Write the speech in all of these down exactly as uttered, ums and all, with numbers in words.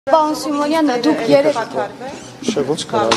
Պարոն Սիմոնյան, դուք երեք Չէ, ոնց կարող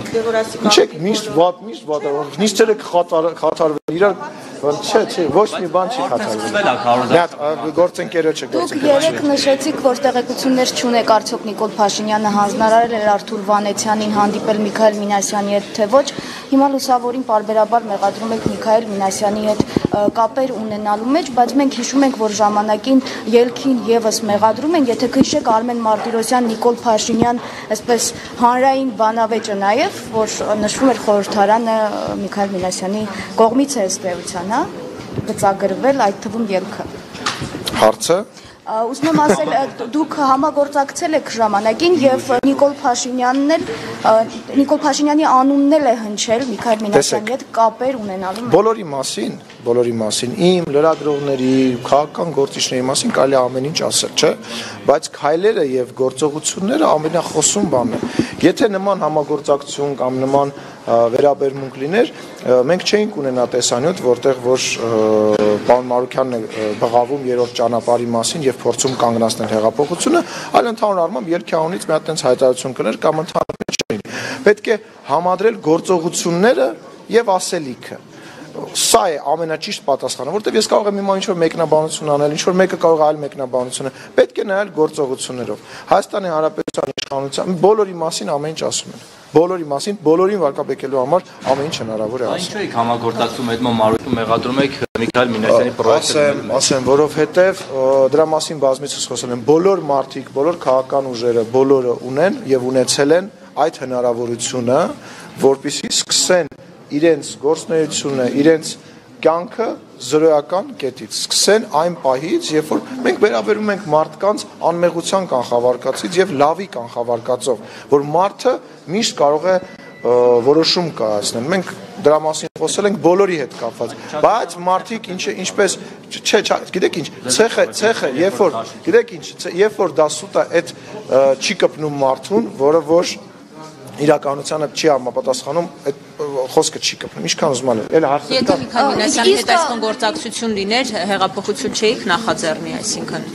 է։ Ինչեք միշտ վատ, միշտ վատ, նիստերը կխաթարվեն, իրար չէ, չէ, ոչ մի բան չի խաթարվել։ Դա գործընկերը չէ, գործընկերը։ Դուք երեք նշեցիք, որ տեղեկություններ չունեք արդյոք Նիկոլ Փաշինյանը հանձնարարել էր Արթուր Վանեցյանին հանդիպել Միքայել Մինասյանի հետ, թե ոչ։ Հիմա լուսավորին պարբերաբար մեղադրում եք Միքայել Մինասյանի հետ կապեր ունենալու մեջ, բայց մենք հիշում ենք, որ ժամանակին ելքին եւս մեղադրում են, եթե քշեք Արմեն Մարտիրոսյան, Նիկոլ Փաշինյան, այսպես հանրային բանավեճը նաեւ, որ նշվում էր խորհրդարանը Միքայել Մինասյանի կողմից է ըստ էության, հա, գծագրվել այդ թվում ելքը։ Հարցը Ուզում եմ ասել, դուք համագործակցել եք ժամանակին եւ Նիկոլ Փաշինյանն էլ Նիկոլ Փաշինյանի անունն էլ է հնչել Միքայել Մինասյանի հետ կապեր ունենալու։ Բոլորի մասին, բոլորի մասին, իմ լրագրողների, քաղաքական գործիչների մասին կարելի է ամեն ինչ ասել, չէ՞, բայց քայլերը եւ գործողությունները ամենախոսուն բանն է։ Եթե նման համագործակցություն կամ նման վերաբերմունք լիներ, մենք չէինք ունենա տեսանյութ, որտեղ որ պարոն Մարուքյանն է բղավում երրորդ ճանապարհի մասին եւ փորձում կանգնացնել հեղափոխությունը, այլ ընդհանուր առմամբ ելքի անունից մի հատ տենց հայտարարություն կներ կամ ընդհանուր չէին։ Պետք է համադրել գործողությունները եւ ասելիքը։ Սա է ամենաճիշտ պատասխանը, որտեղ ես կարող եմ հիմա ինչ-որ մեկնաբանություն անել, ինչ-որ մեկը կարող է այլ մեկնաբանություն է, պետք է նայել գործողություններով։ Հայաստանի Հանրապետության իշխանության բոլորի մասին ամեն ինչ ասում են։ Բոլորի մասին, բոլորին վարկաբեկելու համար ամեն ինչ հնարավոր է ասում։ Ինչու եք համագործակցում այդ Մարուկյանը մեղադրում եք Միքայել Մինասյանի պրոյեկտը։ Ասեմ, ասեմ, որովհետև դրա մասին բազմիցս խոսել եմ, բոլոր մարդիկ, բոլոր քաղաքական ուժերը, բոլորը ունեն եւ ունեցել են այդ հնարավորությունը, որպեսզի սկսեն իրենց գործունեությունը, իրենց կյանքը զրոյական կետից, սկսեն այն պահից, երբ որ մենք վերաբերում ենք մարդկանց անմեղության կանխավարկածից եւ լավի կանխավարկածով, որ մարդը միշտ կարող է որոշում կայացնել։ Մենք դրա մասին խոսել ենք բոլորի հետ կապված, բայց մարդիկ ինչ ինչպես չէ, գիտեք ինչ, ցեխը, ցեխը, երբ որ գիտեք ինչ, երբ որ դա սուտ է, այդ չի կպնում մարդուն, որը որ իրականությանը չի համապատասխանում, այդ խոսքը չի կպնում, ինչքան ուզում եմ։ Էլ հարցը։ Եթե Միքայել Մինասյանի հետ այսքան գործակցություն լիներ, հեղափոխություն չէիք նախաձեռնի, այսինքն։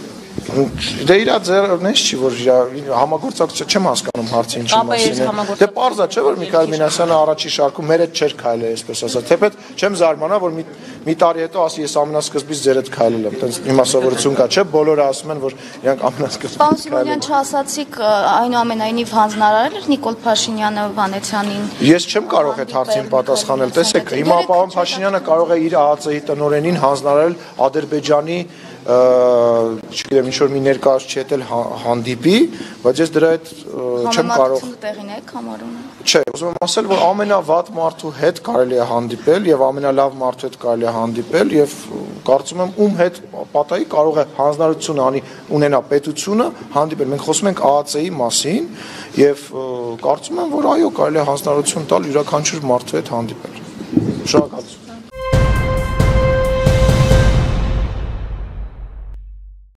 Դե իրա ձեռնես չի, որ համագործակցություն չեմ հասկանում հարցի ինչի մասին է։ Դե պարզ է, չէ՞ որ Միքայել Մինասյանը առաջի շարքում մեր հետ չէր քայլել, այսպես ասած։ Թեպետ չեմ զարմանա, որ մի մի տարի հետո ասի ես ամենասկզբից ձեր հետ քայլել եմ։ Տենց հիմա սովորություն կա, չէ՞, բոլորը ասում են, որ իրանք ամենասկզբից։ Պարոն Սիմոնյան, չասացիք այնուամենայնիվ հանձնարարել էր Նիկոլ Փաշինյանը Վանեցյանին։ Ես չեմ կարող այդ հարցին պատասխանել։ Տեսեք, հիմա պարոն Փաշինյանը կարող է իր ԱԱԾ-ի տնօրենին հանձնարարել Ադրբեջանի չգիտեմ ինչ-որ մի ներկայացուցիչ հետ էլ հանդիպի, բայց ես դրա հետ չեմ կարող։ Տեղին եք համարում։ Չէ, ուզում եմ ասել, որ ամենավատ մարդու հետ կարելի է հանդիպել եւ ամենալավ մարդու հետ կարելի է հանդիպել եւ կարծում եմ ում հետ պատահի կարող է հանձնարարություն անի ունենա պետությունը հանդիպել։ Մենք խոսում ենք ԱԱԾ-ի մասին եւ կարծում եմ, որ այո, կարելի է հանձնարարություն տալ յուրաքանչյուր մարդու հետ հանդիպել։ Շնորհակալություն։